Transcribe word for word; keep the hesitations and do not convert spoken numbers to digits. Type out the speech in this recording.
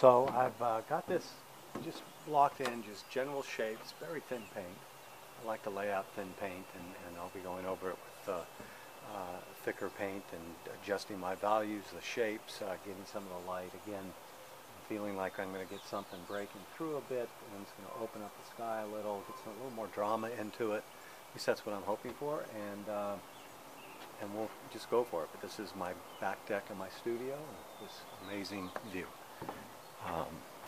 So I've uh, got this just blocked in, just general shapes, very thin paint. I like to lay out thin paint, and, and I'll be going over it with uh, uh, thicker paint and adjusting my values, the shapes, uh, getting some of the light. Again, feeling like I'm going to get something breaking through a bit, and it's going to open up the sky a little, get some, a little more drama into it. At least that's what I'm hoping for, and uh, and we'll just go for it. But this is my back deck of my studio, this amazing view. Um,